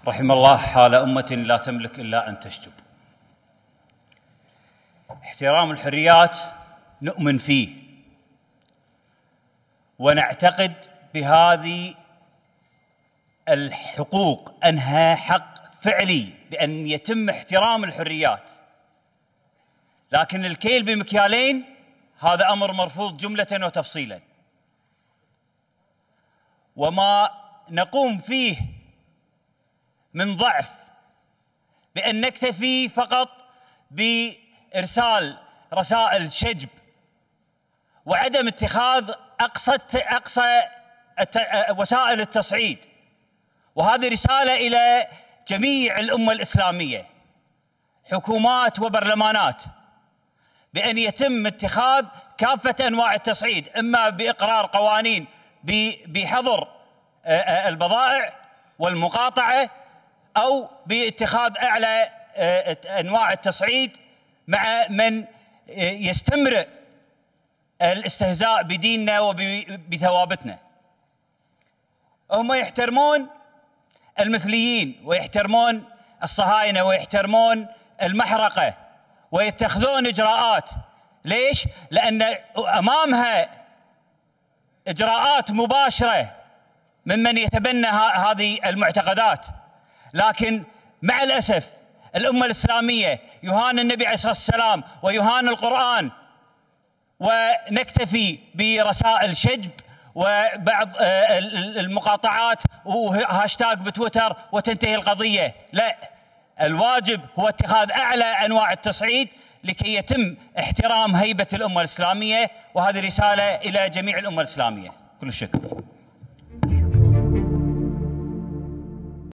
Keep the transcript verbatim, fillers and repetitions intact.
رحم الله حال أمة لا تملك إلا أن تشجب. احترام الحريات نؤمن فيه ونعتقد بهذه الحقوق أنها حق فعلي بأن يتم احترام الحريات، لكن الكيل بمكيالين هذا أمر مرفوض جملة وتفصيلا. وما نقوم فيه من ضعف بأن نكتفي فقط بإرسال رسائل شجب وعدم اتخاذ أقصى أقصى وسائل التصعيد، وهذه رسالة إلى جميع الأمة الإسلامية حكومات وبرلمانات بأن يتم اتخاذ كافة أنواع التصعيد، إما بإقرار قوانين بحظر البضائع والمقاطعة أو باتخاذ أعلى أنواع التصعيد مع من يستمر الاستهزاء بديننا وبثوابتنا. هم يحترمون المثليين ويحترمون الصهاينة ويحترمون المحرقة ويتخذون إجراءات. ليش؟ لأن أمامها إجراءات مباشرة ممن يتبنى هذه المعتقدات، لكن مع الأسف الأمة الإسلامية يهان النبي عليه الصلاة والسلام ويهان القرآن، ونكتفي برسائل شجب وبعض المقاطعات وهاشتاج بتويتر وتنتهي القضية. لا، الواجب هو اتخاذ أعلى أنواع التصعيد لكي يتم احترام هيبة الأمة الإسلامية، وهذه رسالة إلى جميع الأمة الإسلامية. كل الشكر.